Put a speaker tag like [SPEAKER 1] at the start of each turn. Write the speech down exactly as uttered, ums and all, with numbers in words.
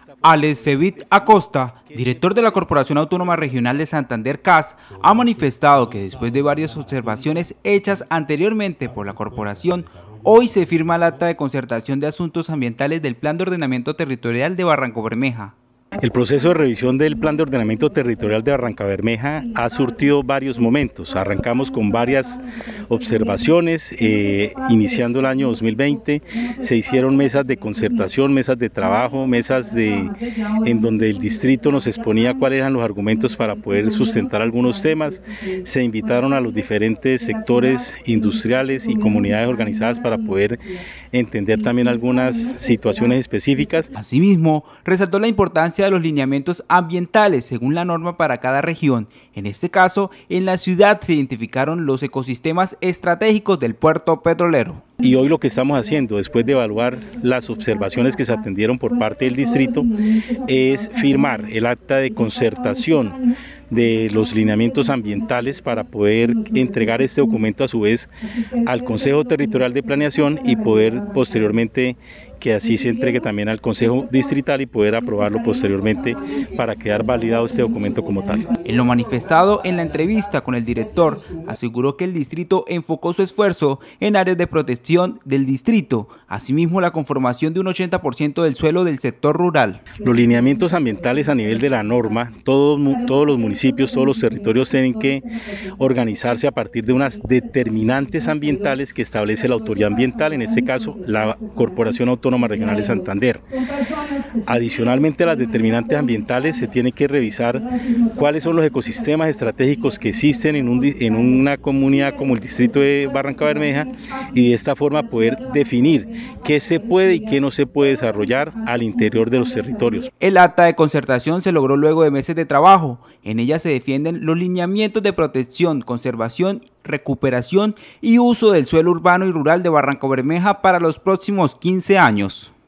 [SPEAKER 1] Alex Cevit Acosta, director de la Corporación Autónoma Regional de Santander C A S, ha manifestado que después de varias observaciones hechas anteriormente por la corporación, hoy se firma el acta de concertación de asuntos ambientales del Plan de Ordenamiento Territorial de Barrancabermeja.
[SPEAKER 2] El proceso de revisión del Plan de Ordenamiento Territorial de Barrancabermeja ha surtido varios momentos. Arrancamos con varias observaciones, eh, iniciando el año dos mil veinte, se hicieron mesas de concertación, mesas de trabajo, mesas de, en donde el distrito nos exponía cuáles eran los argumentos para poder sustentar algunos temas. Se invitaron a los diferentes sectores industriales y comunidades organizadas para poder entender también algunas situaciones específicas.
[SPEAKER 1] Asimismo, resaltó la importancia de los lineamientos ambientales según la norma para cada región. En este caso, en la ciudad se identificaron los ecosistemas estratégicos del puerto petrolero.
[SPEAKER 2] Y hoy lo que estamos haciendo, después de evaluar las observaciones que se atendieron por parte del distrito, es firmar el acta de concertación de los lineamientos ambientales para poder entregar este documento a su vez al Consejo Territorial de Planeación y poder posteriormente que así se entregue también al Consejo Distrital y poder aprobarlo posteriormente para quedar validado este documento como tal.
[SPEAKER 1] En lo manifestado en la entrevista con el director, aseguró que el distrito enfocó su esfuerzo en áreas de protección del distrito, asimismo la conformación de un ochenta por ciento del suelo del sector rural.
[SPEAKER 2] Los lineamientos ambientales a nivel de la norma, todos, todos los municipios, todos los territorios tienen que organizarse a partir de unas determinantes ambientales que establece la autoridad ambiental, en este caso la Corporación Autónoma Regional de Santander. Adicionalmente a las determinantes ambientales se tiene que revisar cuáles son los ecosistemas estratégicos que existen en, un, en una comunidad como el distrito de Barrancabermeja y de esta forma poder definir qué se puede y qué no se puede desarrollar al interior de los territorios.
[SPEAKER 1] El acta de concertación se logró luego de meses de trabajo. En ella se defienden los lineamientos de protección, conservación, recuperación y uso del suelo urbano y rural de Barrancabermeja para los próximos quince años.